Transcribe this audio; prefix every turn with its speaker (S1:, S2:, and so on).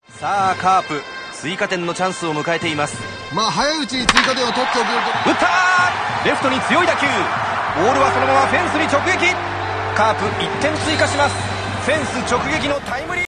S1: さあカープ追加点のチャンスを迎えています。
S2: 早いうちに追加点を取っておけると。
S1: 打ったー、レフトに強い打球、ボールはそのままフェンスに直撃。カープ1点追加します。フェンス直撃のタイムリー